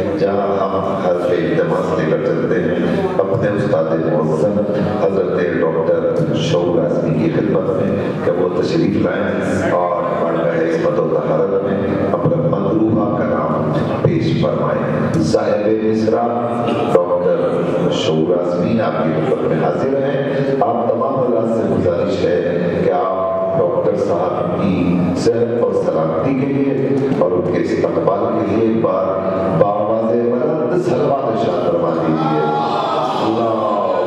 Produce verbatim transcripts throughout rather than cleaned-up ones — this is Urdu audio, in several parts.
جہاں ہم حرف التماس لے کر چلتے ہیں اپنے استاد معظم حضرت ڈاکٹر شعور اعظمی کی خدمت میں کہ وہ تشریف لائیں اور بارگاہ عصمت و طہارت میں اپنا مطلوبہ کلام پیش فرمائیں. صاحب مصرا ڈاکٹر شعور اعظمی آپ کی خدمت میں حاضر ہیں. آپ تمام حضرات سے گزارش ہے کہ آپ ڈاکٹر صاحب کی صحت اور سلامتی کے لیے اور ان کے استقبال کے لیے ایک بار بآواز بلند صلوات ارشاد فرما دیجیے. اللہ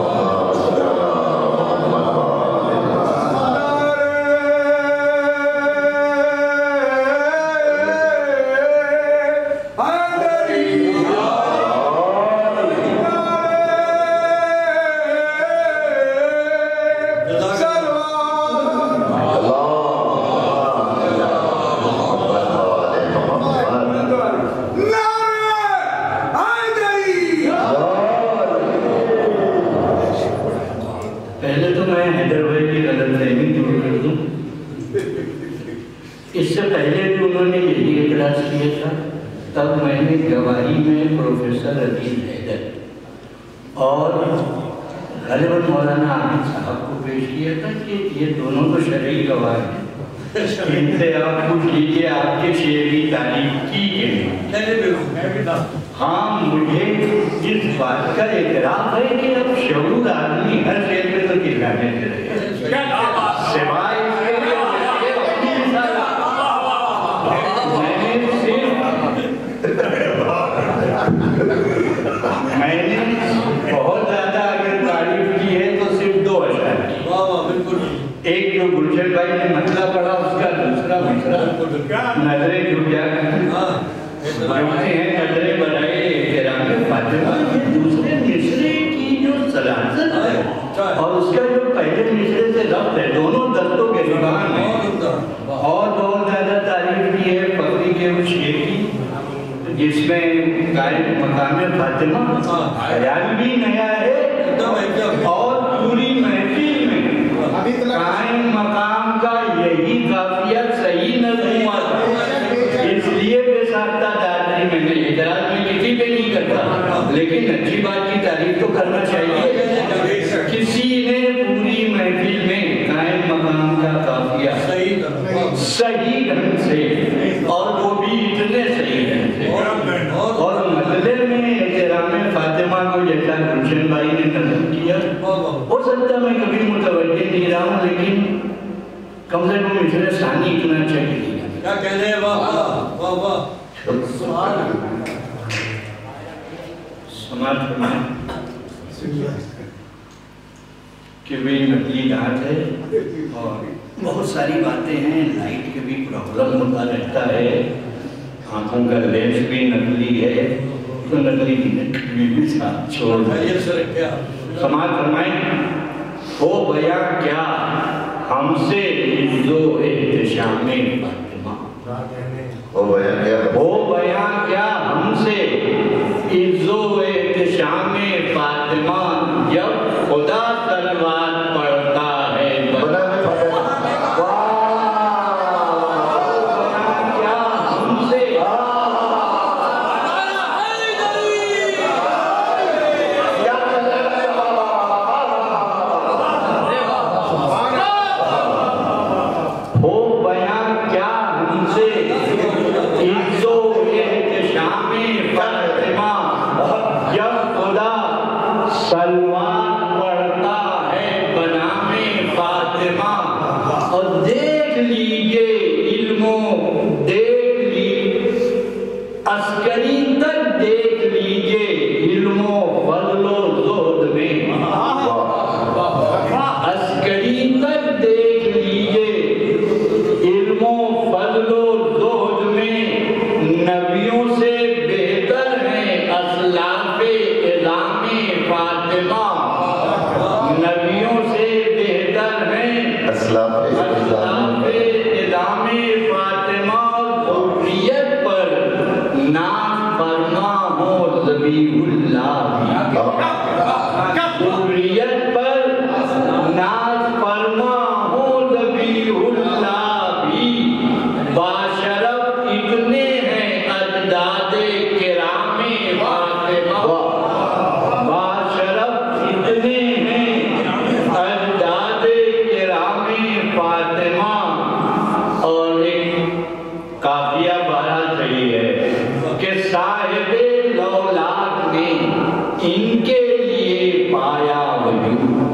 مولانا عامر صاحب کو پیش کیا تھا کہ یہ دونوں تو شرعی گواہ ہیں. ان سے آپ پوچھ لیجیے آپ کے شعر کی تعریف کی کہ ہاں مجھے اس بات کا اعتراف ہے کہ اب شعور آدمی ہر شعر میں تو چلانے سے رہے سوائے میں نے بہت زیادہ اگر تعریف کی ہے تو صرف دو اشعار کی. ایک جو گلشن بھائی نے مسئلہ پڑھا اس کا دوسرا مسئلہ نظریں جھکا جھکتے ہیں نظریں بڑھائے احترام فاطمہ. یہ دوسرے مصرے کی جو سلاسل ہے اور اس کا جو پہلے مصرے سے ربط ہے دونوں دستوں کے زبان میں اور بہت زیادہ تعریف کی ہے فقری کے اس شعر کی جس میں قائم مقام فاطمہ خیال بھی نیا ہے اور پوری محفل میں قائم مقام کا یہی قافیہ صحیح نظم ہوا تھا. اس لیے بے ساختہ دادری میں نے اعتراض میں کسی پہ نہیں کرتا لیکن اچھی بات کی تعریف تو کرنا چاہیے. کسی نے پوری محفل میں قائم مقام کا قافیہ صحیح ڈھنگ سے اور وہ بھی اتنے صحیح ڈھنگ سے اور مطلع میں احترام فاطمہ کو جیسا گلشن بھائی نے نظم کیا ہو سکتا میں کبھی متوجہ نہیں رہا ہوں لیکن کم سے کم مصرع ثانی اتنا اچھا کیا. کیا کہہ رہے ہیں واہ واہ واہ سماعت فرمائیں کہ بھی نقلی دھات ہے اور بہت ساری باتیں ہیں. لائٹ کے بھی پرابلم ہوتا رہتا ہے آنکھوں کا لینس بھی نقلی ہے تو نقلی بھی ساتھ چھوڑ دیں. سماعت فرمائیں ہو بیاں کیا ہم سے عز و احتشام فاطمہ. ہو بیاں کیا ہو بیاں کیا ہم سے عز و احتشام فاطمہ جب خدا تلوار پڑھتا ہے بنا میں ان کے لیے پایا وجود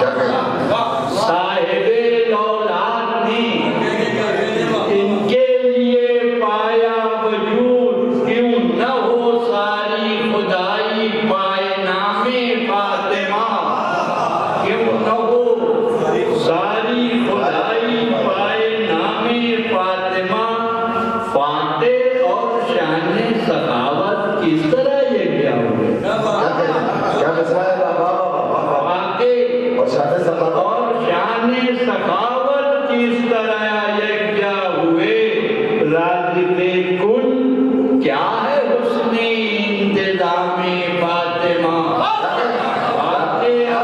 صاحب دولت نے ان کے لیے پایا وجود کیوں نہ ہو ساری خدائی پائے نام فاطمہ کیوں نہ ہو ساری خدائی پائے نام فاطمہ فاتح اور شان سخاوت کس طرح یہ کیا ہوئے اور شان سخاوت کس طرح یہ کیا ہوئے رازق کل کیا ہے حسن انتظام فاطمہ فاتح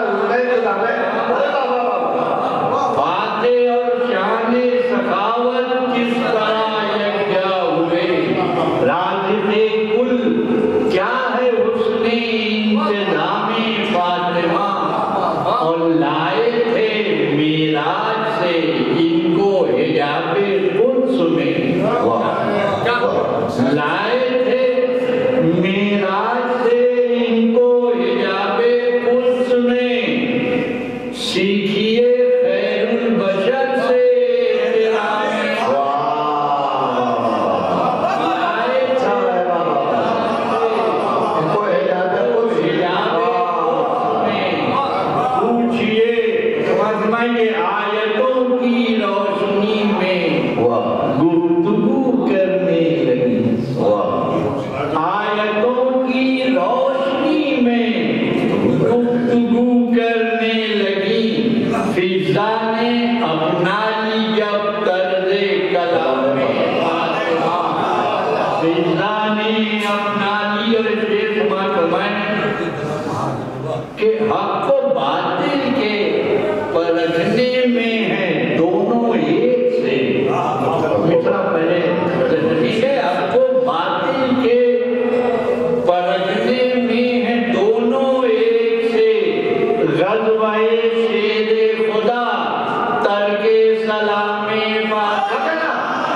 اور شان سخاوت کس طرح یہ کیا ہوئے رازق کل کیا ہے حسن انتظام فاطمہ اور لائے تھے میراج سے ان کو حجاب قدس میں لائے تھے میراج سے ان کو حجاب قدس میں سیکھیے خیر البشر سے آیتوں کی روشنی میں گفتگو کرنے لگی آیتوں کی روشنی میں گفتگو کرنے لگی فضا نے اپنا لی جب طرز کلام فاطمہ فضا نے اپنا لی اور شیخ فرمائیں کہ حق و باطل کے پرکھنے میں ہے دونوں ایک سے مطلب پہلے ٹھیک ہے آپ کو باطل کے پرکھنے میں ہے دونوں ایک سے غزوہ شیر خدا ترک سلام فاطمہ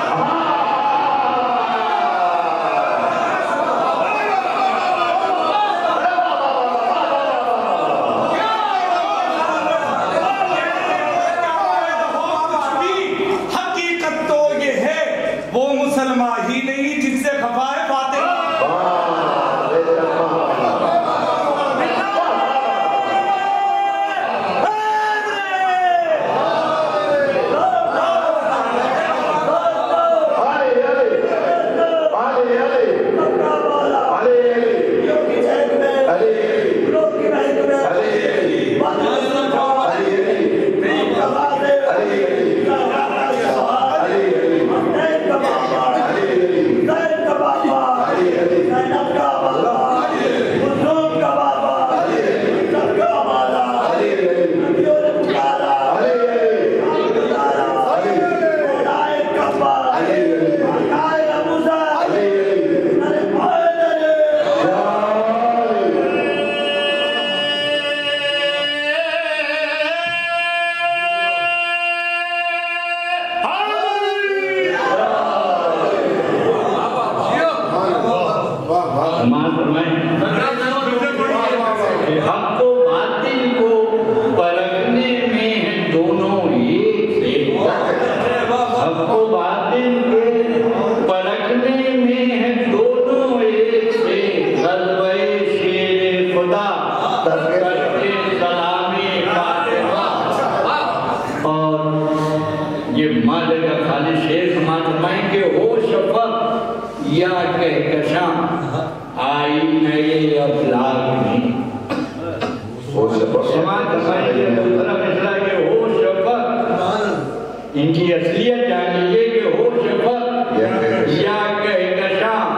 ان کی اصلیت جانیے کہ ہو شفق یا کہکشاں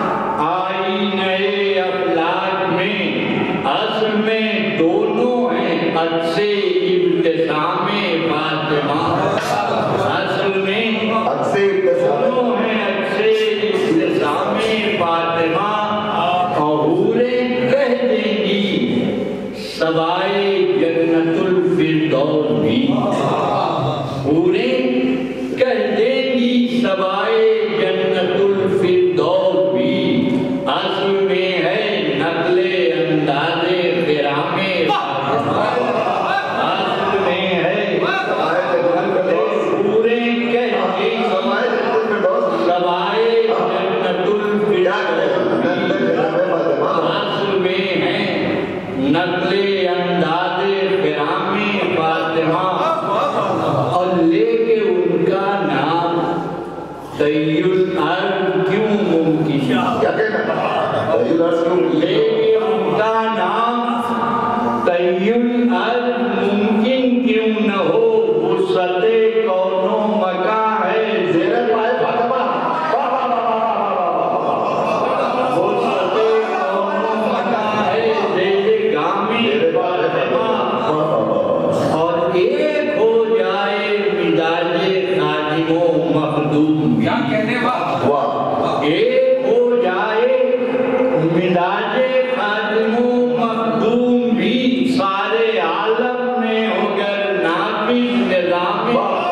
آئی نئے افلاک میں اصل میں دونوں ہیں عکس ابتسام فاطمہ اصل میں دونوں ہیں عکس ابتسام فاطمہ اور حوریں کہہ دیں گی سوائے جنت الفردوس بھی حوریں کہہ دیں گی سوائے جنت الفردوس بھی اصل میں ہے نقل انداز لیکن ان کا نام تیل ارض ممکن کیوں نہ ہو، وسعت کون و مکان ہے زیر پائے فاطمہ، وسعت کون و مکان ہے زیر گامی فاطمہ، اور ایک ہو جائے مزاج خادم و مخدوم، کیا کہنے واہ، ایک ہو جائے مزاج خادم و مخدوم بھی، سارے عالم میں ہوگر نافذ نظام،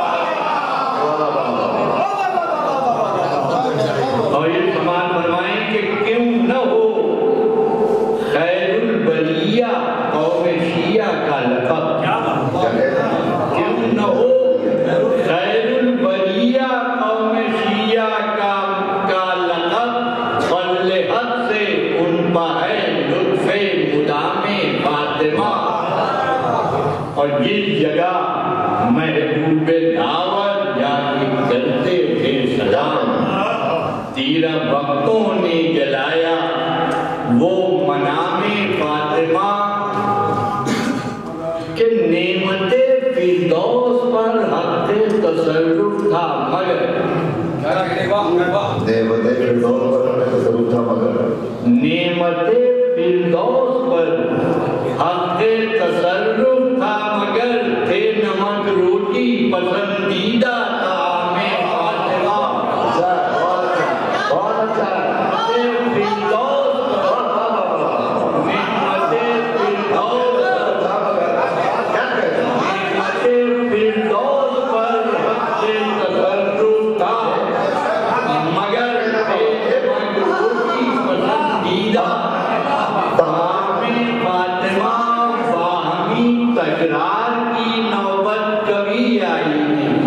اور یہ سماعت فرمائیں کہ کیوں نہ ہو خیر البریہ قوم شیعہ کا لقب، کیوں نہ ہو خیر البریہ قوم شیعہ کا کا لقب، فضل حق سے ان پر ہے لطف مدام فاطمہ، اور جس جگہ محبوب دعوت جا کے کرتے تھے سلام، تیرہ وقتوں نے جلایا وہ منام فاطمہ، کہ نعمت فردوس پر حق تصرف تھا مگر، کیا کہنے واہ واہ، نعمت فردوس پر ہمیں تصرف تھا مگر، نعمت فردوس پر حق تصرف تھا مگر، تھے نمک روٹی پسندیدہ طعام فاطمہ، بہت اچھا ہے، فردوس پر نعمت فردوس فردوس پر حق تصرف تھا مگر تھے نمک روٹی پسندیدہ طعام فاطمہ، باہمی تکرار کی نوبت کبھی آئی نہیں،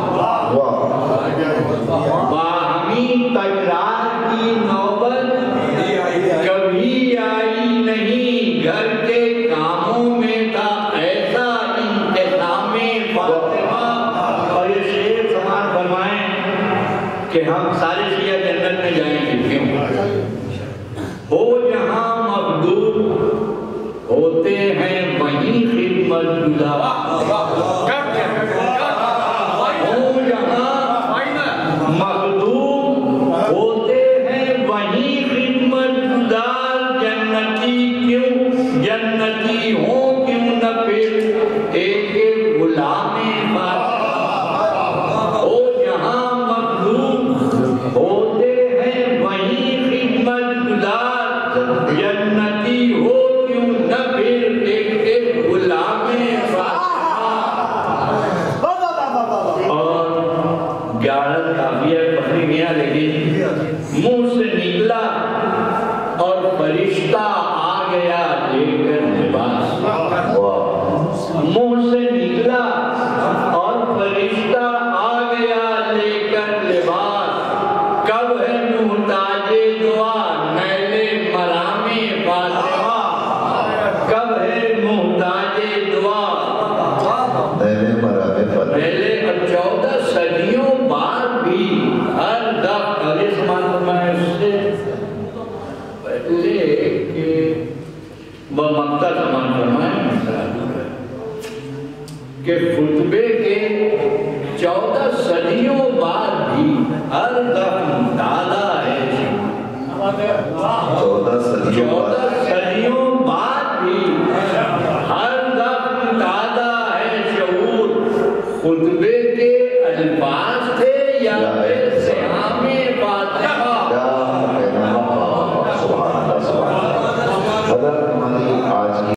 باہمی تکرار کی نوبت کبھی آئی نہیں، گھر کے کاموں میں تھا ایسا انتظام فاطمہ، اور یہ شعر سماعت فرمائیں کہ ہم سارے شیعہ جنت میں جائیں گے، کیوں ہو جہاں مخدوم ہوتے ہیں وہیں خدمت گزار، ہو جہاں مخدوم ہوتے ہیں وہیں خدمت گزار، جنتی کیوں جنتی ہوں کیوں نہ پھر ایک ایک غلام فاطمہ، ہو جہاں مخدوم ہوتے ہیں وہیں خدمت گزار، جنتی ہو کیوں نہ پھر ایک ایک غلام فاطمہ، اور گیارہ کافیہ پکڑی گیا، لیکن منہ سے نکلا اور فرشتہ آ گیا لے کر لباس، منہ سے نکلا اور فرشتہ آ گیا لے کر لباس، کب ہے محتاج دعا نیل مرام فاطمہ، کب ہے محتاج دعا نیل مرام فاطمہ، پہلے چودہ صدیوں بعد بھی ہر دفعہ علی سمان فرمائے اس سے پہلے کہ بمقتہ سمان فرمائے کہ خطبے کے چودہ صدیوں بعد بھی ہر دفعہ دادا ہے، چودہ صدیوں چودہ صدیوں